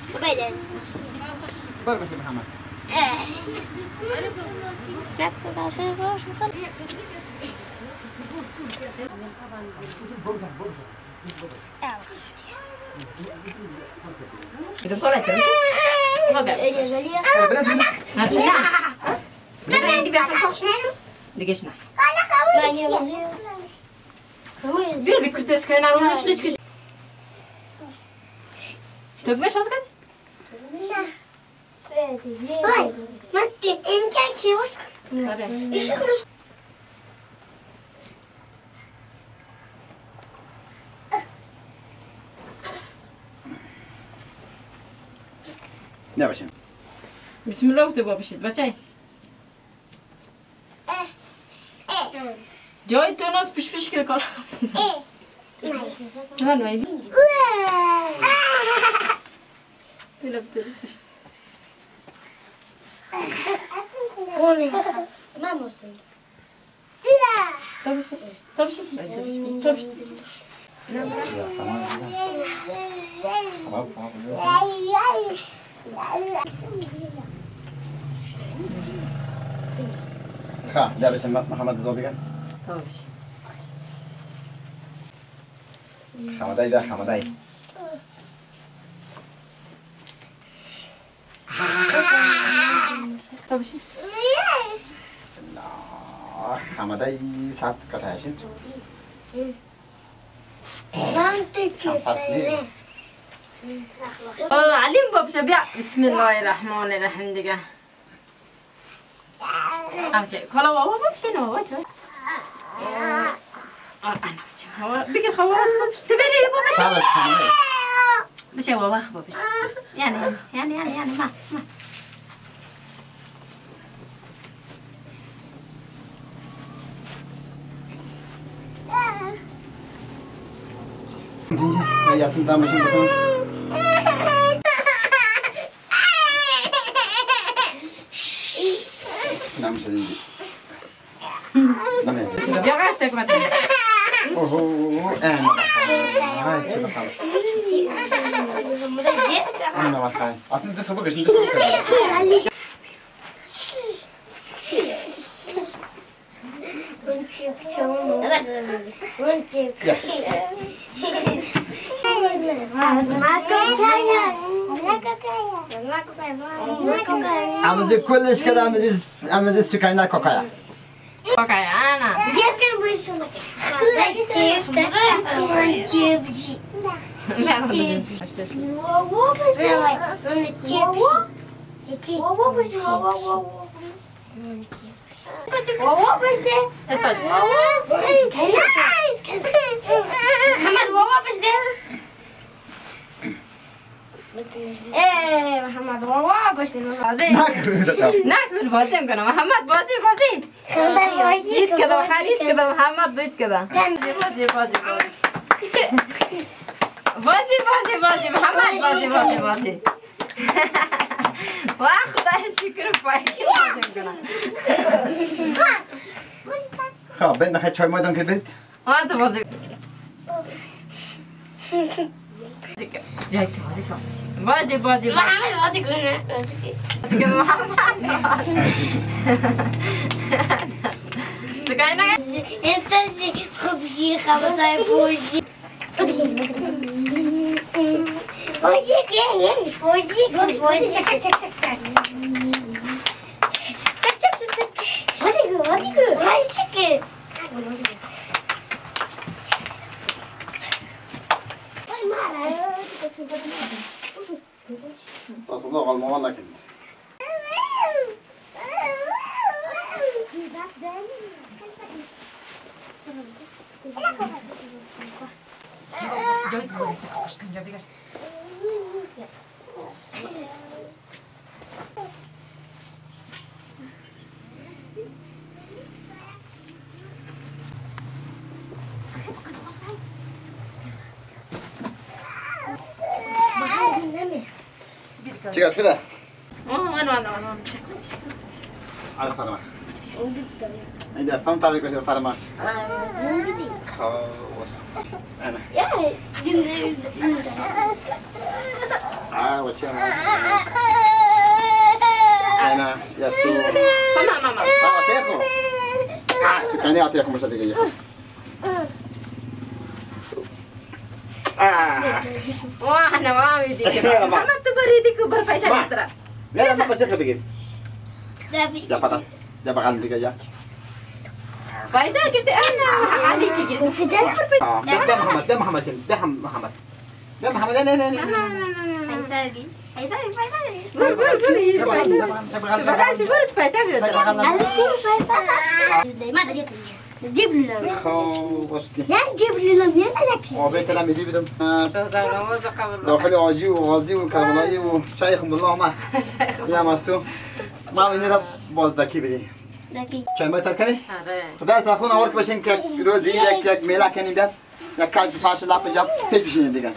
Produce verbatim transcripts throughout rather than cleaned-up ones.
وبعدين بر بس محمد لا تقول عشان واش مخل إذا طلعت تمشي هذا يا زلية لا لا عندي بيعرف الفحش شو دقيشنا لا يا زلية بيربي كنت اسكن على وش ليش كنت طب مش اسكن هاي ما انت انت شي وسك ايش كل لا باشا بسم الله وتبغى بشيء بچاي جاي تو ناس بش بش كده كلا كمان ما يزين لا بتل ما موصل طب طب شو طب شو خا لا باشا محمد زوديان طب خمداي ده خمداي طب لا خمداي ساعت كتاشين ما انت تشوفي والله عليم باب شبيع بسم الله الرحمن الرحيم دقة أوكي كلا بابا بمشي نو وجه أنا بمشي هو بيجي خوات تبني بابا سالك خمداي بمشي بابا خبا بمشي يعني يعني يعني يعني ما ما يا سنتا ماشي بكون نعم شديد نعم يا جرعتك ما تنسى اوه انا هاي شو بخير انا بخير اصلا انت سوبك انت سوبك عملت كلش كذا عملت عملت سكينة كوكايا اوكي انا ايه محمد بابا باش ناكل بازي كنا محمد بازي بازي يد كذا وحريد كذا محمد ضيد كذا بازي بازي بازي بازي بازي بازي محمد بازي بازي بازي واخذ الشكر فايك بازي كنا خا بدنا خد شوي ميدان كده وانت بازي جاي بازي بازي محمد بازي كنا كذا محمد سكاينا انت زي خبزي خبزي بوزي بوزي كيه بوزي بوزي بوزي شك شك شك بوزي بوزي بوزي تصدق على الموضوع لكن شكرا شو ذا؟ وانا وانا وانا على فرما إذا استمتع بك بشير فرما خلاص أنا يا آه وشيء أنا يستو ماما ماما آه أتيكو آه سكاني أتيكو مش هتيجي آه واه أنا ما أريد كذا محمد تبريدك وبرفايسة ترى لا لا ما بس بيجي Tapi. يا بطل يا بغل دقيقة يا فايسة قلت أنا عليك كذا آه ده محمد ده محمد سن ده محمد ده محمد لا لا لا Faisal lagi. Faisal, Faisal. فايسة قولي يا فايسة بغل بخاش قولي فايسة Alti Faisal. Dari mana dia tu? Jib lilam. خو وصلي Ya jib lilam ya nak sih. وبيت لما يدي بدم داخل داخلي غازي وغازي وكربلائي وشيخ من الله ما يا ماستو ما بيني رب باز دكي بدي Lagi. چای ما ترکنی خدا ساخون آورد باشین که روزی یک یک میلا کنیم بیاد یک کاج فاش لاپ جاب پیش بشینید دیگه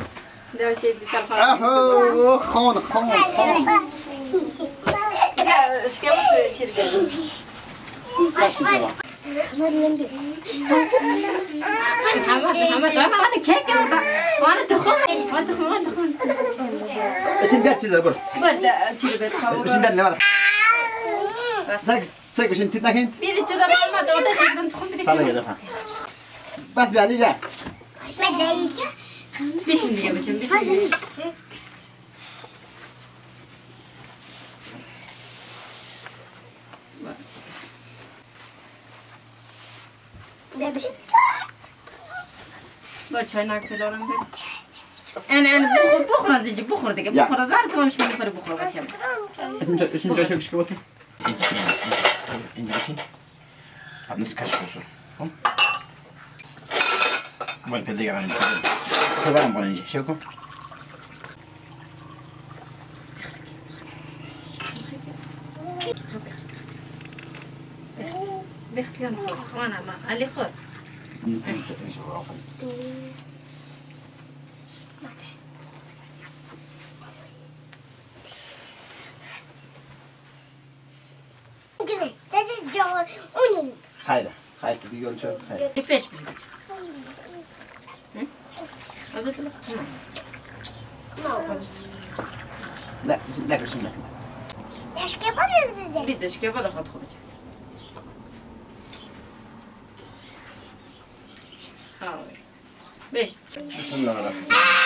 آهو خون خون خون باش جواب Ahmad lembu. Faisal. محمد أنا كيك وأنا تخون وأنا تخون وأنا تخون بشین بیاد چیزا بر برد تيجي بتخون بشین بیاد نمار سگ سگ بشین تیت نکن بيدي تدا ما تقدر تخون تخون ساله یه دفعه بس بیالی بیا Madainya. بيشن دقيقة بيشن بيشن Dah bersih. باش هناك في لورن أنا أنا بخور بخور زيج بخور دقيقة بخور زار كمان مش بخور بخور بس يلا اشین اشین جا شکش کبوت اینجا اینجا بشین بعد نص کش بسو باید پیدا کنم خبرم کنم اینجا شو کن بيختلف وأنا ما اللي خور That is John. Unun. خیلی خیلی دیگه چه خیلی كيفاش بدك؟ أزيد لك نه نکشیم نکن Yaş kebabı dedi. بدش كيف هذا خد خرج بيش بسم الله الرحمن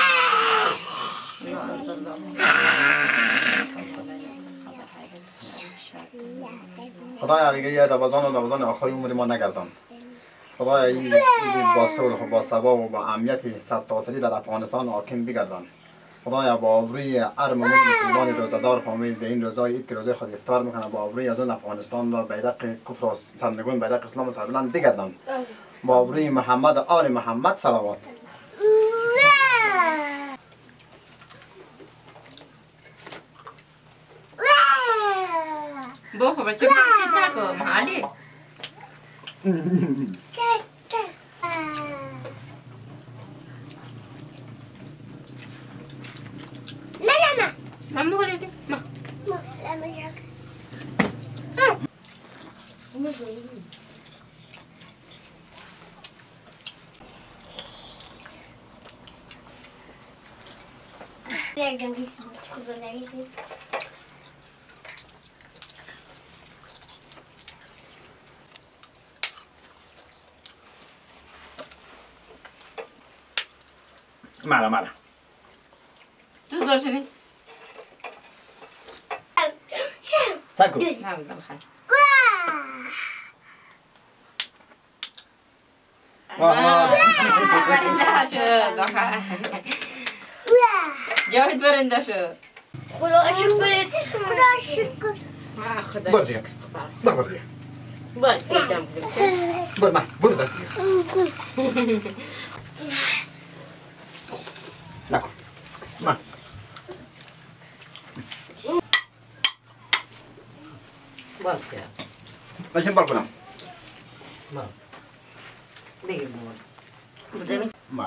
خدایا دیگه یه رمضان و رمضان آخری عمر ما نگردان خدایا این با صلح و با ثواب و با امنیت سرتاسری در افغانستان حاکم بگردان خدایا با آبروی هر مومن مسلمان روزه‌دار فامیل در این روزهای عید که روزه خود افطار میکنه با آبروی از افغانستان را بیرق کفر و سرنگون بیرق اسلام و سربلند بگردان با آبروی محمد آل محمد صلوات بوخو بچه بچه نکو محالی ممنوع لازم ما مالا مالا تزور شنو؟ ساكو نعم زم خان برنده شو زخان جاهد برنده شو خدا شکر خدا شکر ما خدا برو دیگه برو برو باش جام بشه برو ما برو بس دیگه نکن ما باش بچه بار کنم ما دیگه بود بدم ما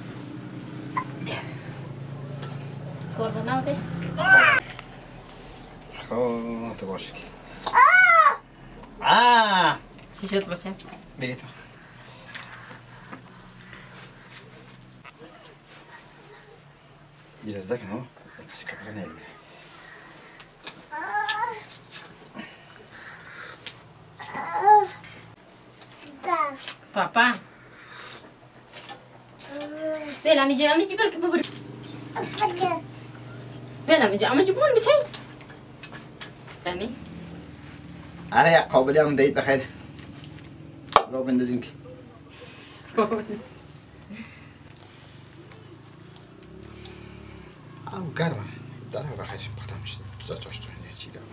Corta não, ok? تو باشه آه چی شد باشه؟ بگی تو اجازه کنم کسی کاملا نمیره پاپا بلا میجی میجی برک ببر بلا میجی اما جبون بشه یعنی آره یا قابلی هم دید بخیر رو بندازیم که او گرمه داره بخیر بختم میشه جا چاشتون یه چی گرمه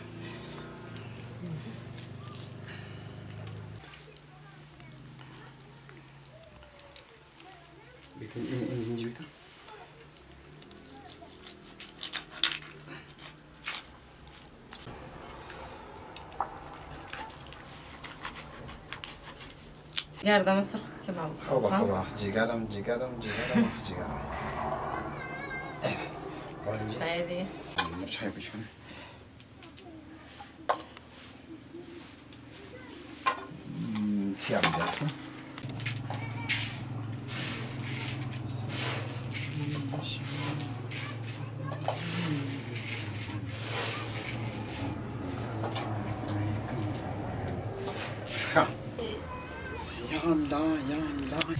بیتون این این زنجی بیتون گردم سر که ما خوبه خوبه جیگرم جیگرم جیگرم جیگرم سعیدی چای بشکنه چی هم بیاد یا الله یا الله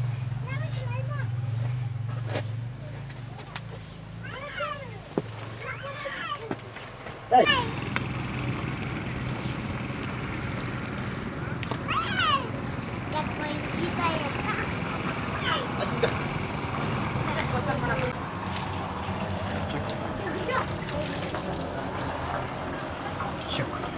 شكرا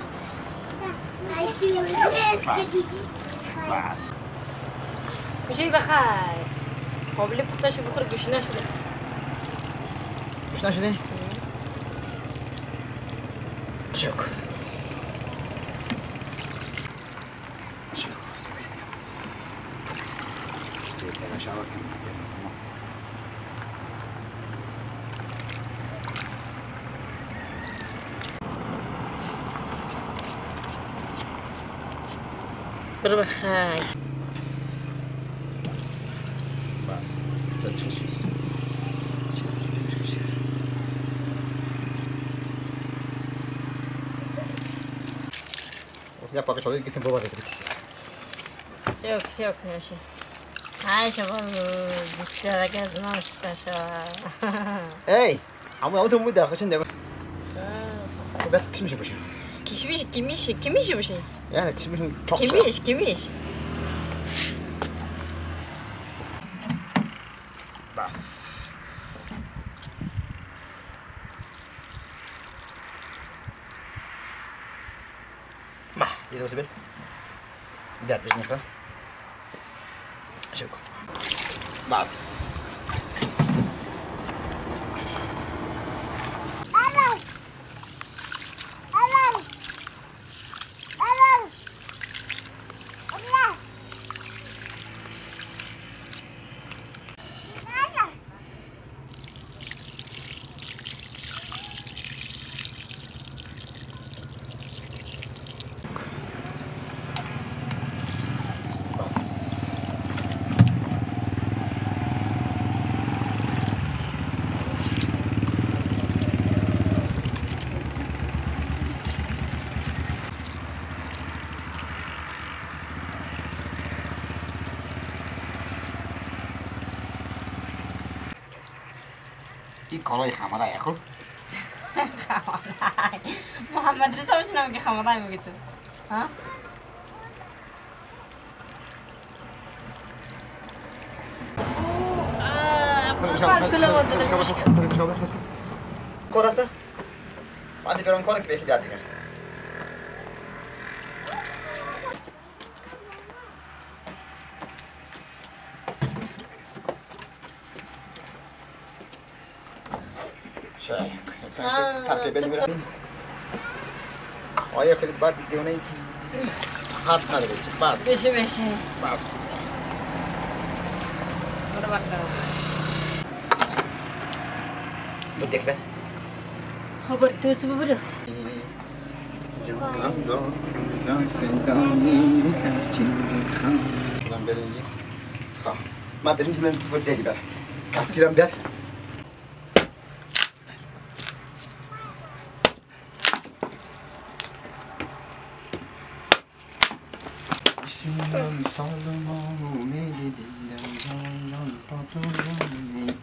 بس میشه بخیر قابلی پختش بخور گوش نشده گوش نشدی؟ شكرا شكرا سيد انا شعرك برو بخیر بس تو چه چیز چه اصلا نمیشه چیه یا پاکش شده گیتیم بابا دیگه شوک شوک نشه های شما بیشتر اگه از ناشته شو ای اما اون تو مود داخل چنده بعد کش میشه باشه کش میشه کی میشه کی میشه باشه یعنی کش میشه چاق کی میشه کی میشه بس ما يدرس بال بيت بزنس كده شكرا بس این کارای خمرای خوب خمرای محمد رضا باشه نمیگه خمرای میگه تو ها کار هسته؟ بعدی برام کار که بیخی بیاد دیگه شاید ترکیب بلی میرم آیا خیلی بعد دیونه ای که حد نداره بس بشه بشه بس برو بخیر بود دیگه خب برو تو سو برو جانم را کندم فدایی هرچی میخوام. برم برنجی خواه من برنجی برم تو برد دیگه برم کف گیرم بیار. شیران سالم اومدی دیدم جانان با تو جانی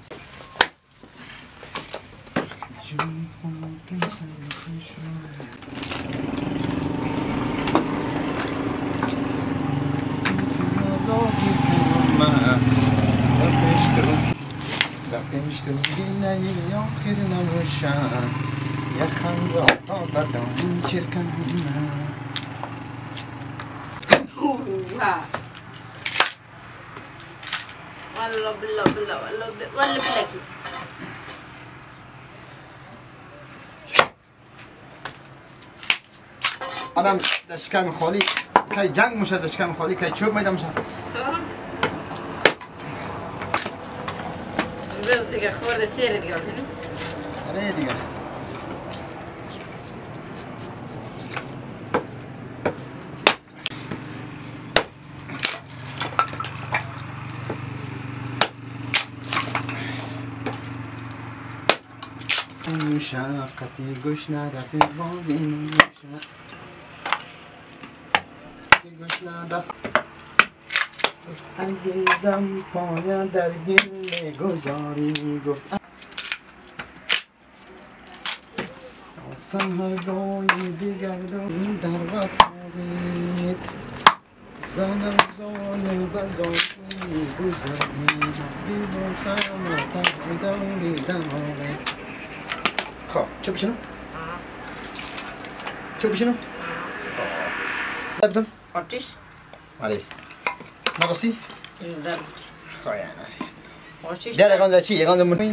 جون تو سنتی شد دفتش تو دینه آخر نروشن یخم را تا بدان چرکن والله بالله بالله والله والله بلاكي آدم دشکم خالی که جنگ میشه دشکم خالی که چوب میده میشه بس دیگه خورده سیر دیگه بزنیم آره دیگه مشقتی گوش نرفی باز این مشق گوش نرفت عزیزم پایم در گل گذاری گفت سهرگاهی دیگر داری در وقت زنم زانو بزاری گذاری بیباسم تا دوری دماغت خب چه بشنو؟ چه بشنو؟ خب بدم؟ آتیش؟ آره نقصی؟ ضربت خب یعنی آتیش بیار اگان در چی؟ اگان در من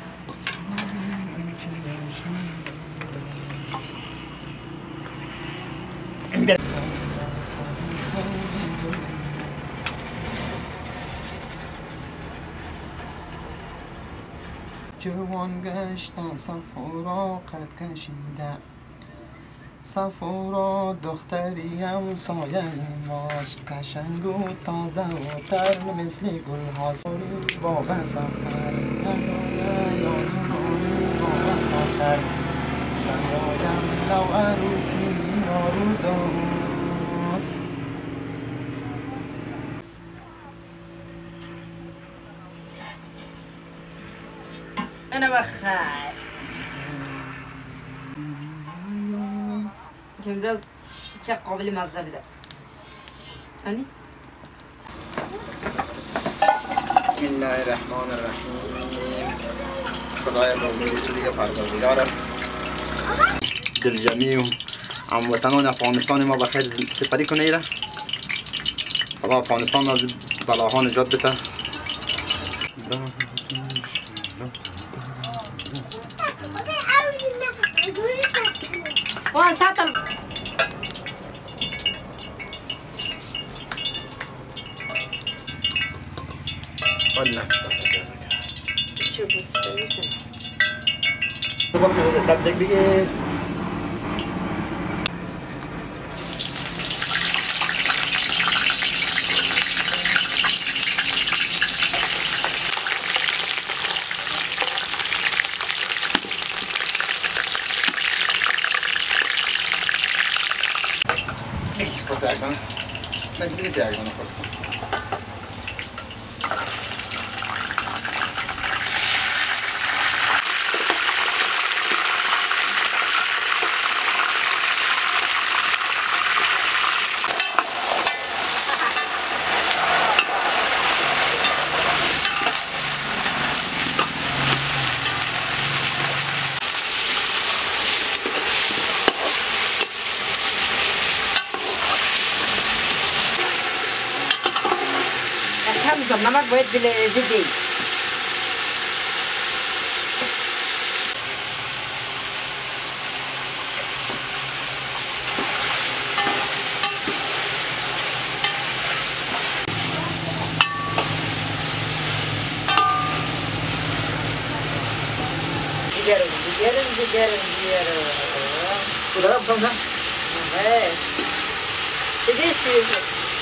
بیار جوان گشتن صفو را قد کشیده صفو را دختریم سایه ماست قشنگ و تازه و تر مثل گل هاست با بسفتر نگاه یا نمانی با بسفتر نگایم لو عروسی آروزاست أنا بخاف كم راز شق قبل ما الزبدة أني بسم الله الرحمن الرحیم خدای بزرگ دیگه پروردگار دل جمعی و هموطنان افغانستان ما بخیر سپری کنه ایره خدا افغانستان از بلاها نجات بده وان ساتل والله شوف تشوفين دبدك بيه Proteggono, mentre li piegano qualcuno. كم نمك بيت بالزبدة جيرن جيرن جيرن جيرن Udah berapa kan? ايه تديش فيه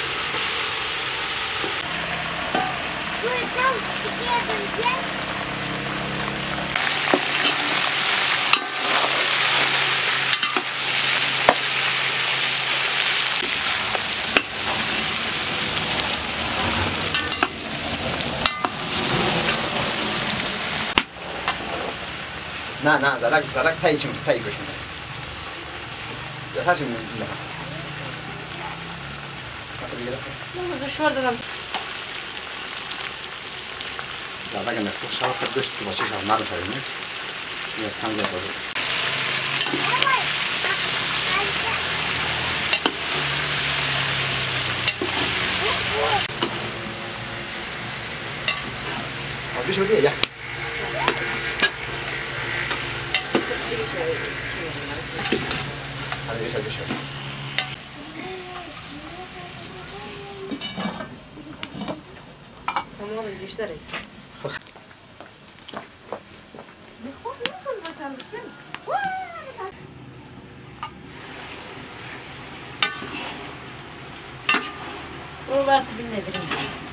نه نه زدک زدک تایی چیم تایی گوش میده یا سرچیم میده من دشوار دادم زدک نفسه شراب کرد گوشت که باشه شراب نرو تایی نید یه کم زیاد بازه آبیش بودیه یه هذا ايش هذا ايش سمون اللي يشتري وبس بالنبرين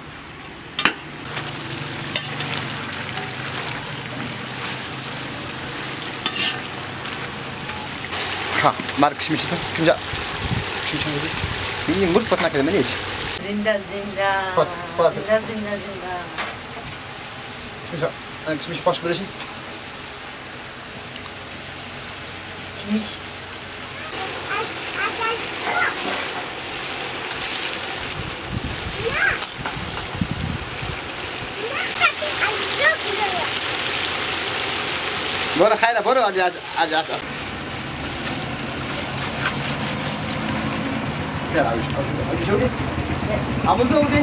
ها ماركش مش كنجا شو شو بدي مين مرت بطنا كده منيش زنده زنده فات فات زنده زنده زنده شو انا كش مش باش بلاشي مش برو خير برو اجي اجي اجي يلا اجي اجي شو دي عمل دو دي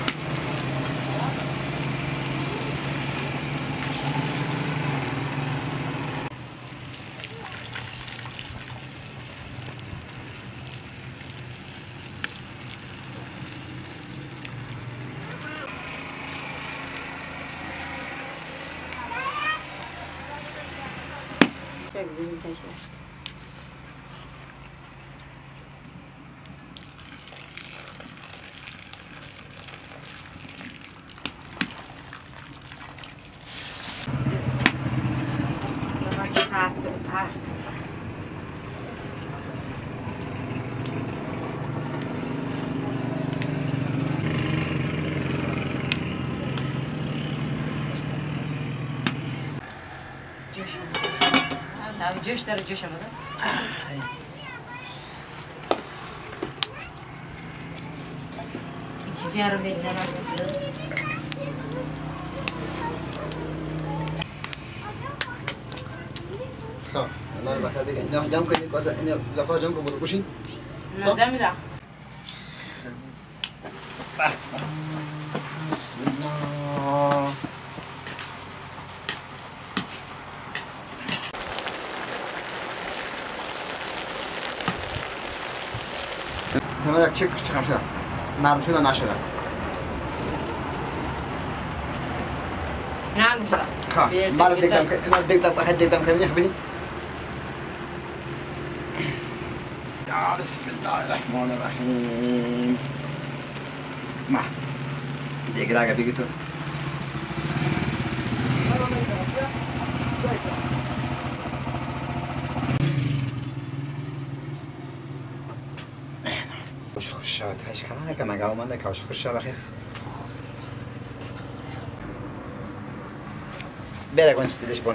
جوش داره جوش آمده جیگر رو میدن خب الان بخاطر دیگه اینا جمع کنید واسه اینا زفر جمع کنید بروشین نظر میدم بسم الله تمام چک چکم شد نرم شد نشد نرم شد خب مال دیدم که اینا دیدم بخاطر دیدم که نخبینی بسم الله الرحمن الرحیم ما دیگه راگه بگی تو خوش خوش شد هیچ کنه که نگاه اومده که خوش شد بخیر بده کن استیلش بون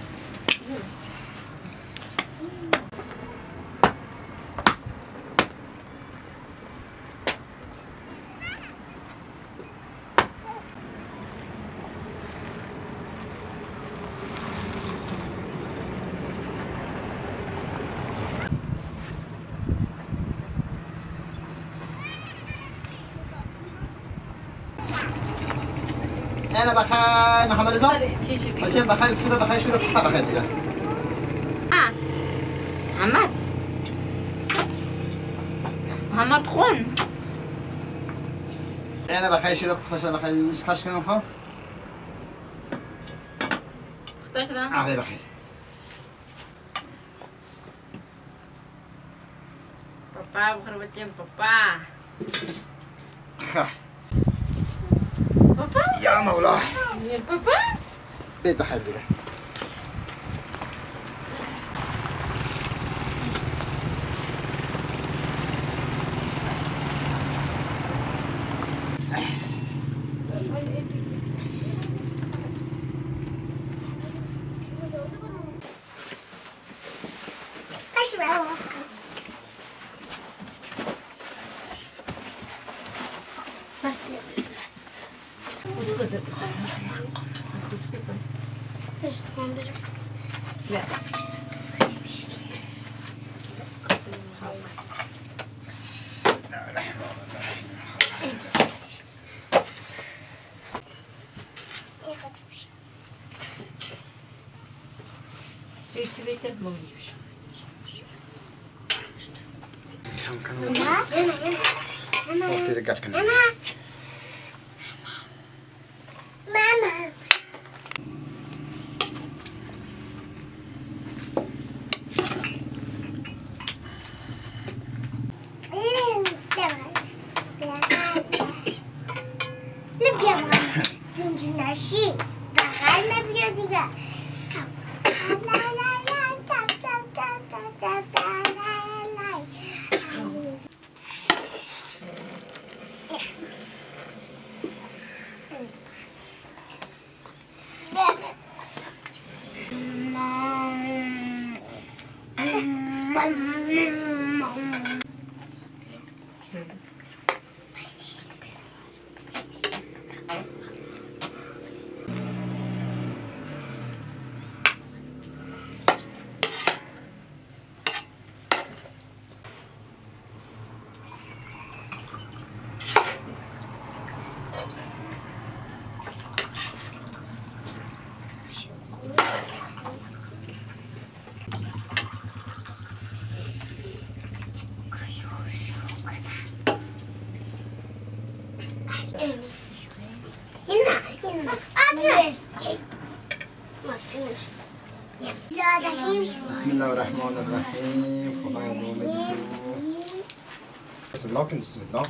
أنا بخير محمد رضا. بچه بخير شده بخير شده بخير بخير دیگه. آه محمد محمد خون. أنا بخير شده بخير بخير إيش خش کنم خان؟ اختار شدم؟ آه بخير. پاپا بخور بچم پاپا پاپا یا مولا پاپا بیت حبیبی بس بس بس من برم لا بيتي بيتي ما بيجيش هنا هنا هنا وقتی دقت کنید ماما ماما نبيا ماما نجي ناشي بغال نبيا ديجا لا لا لا تاب تاب تاب تاب تاب تاب لا لا هنا هنا أبيض ما تكلمش لا دحين بسم الله الرحمن الرحیم خدایا دومید بسم الله کن بسم الله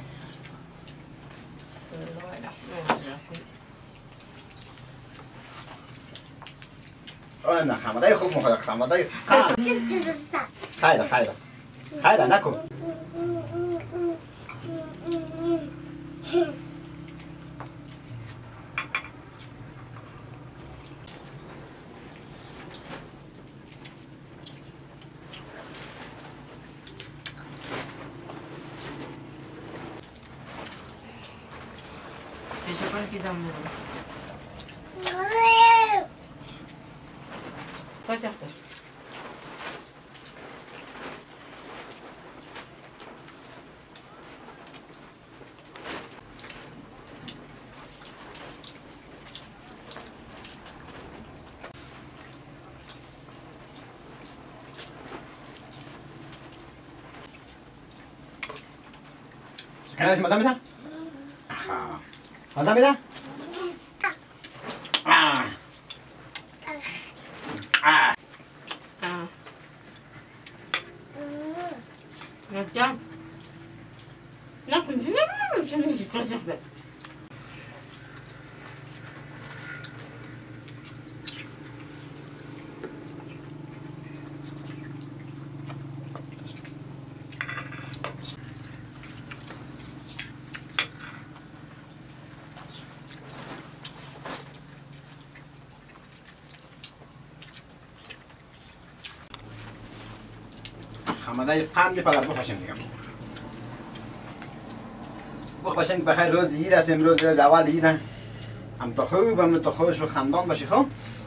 آه خمدای خوب مخواه خمدای تلك بس خیره خیره خیره نکن ايش اقول كده من طيب تفتش انا مش مزامتها مزامتها آه آه اه نرجع لا كنت نعمل مش نجي ترسخ ده خمدای قندی پدر بخشیم دیگه بخشیم که بخیر روز عید است امروز روز اول عید هم تو خوب هم تو خوش و خندان باشی خب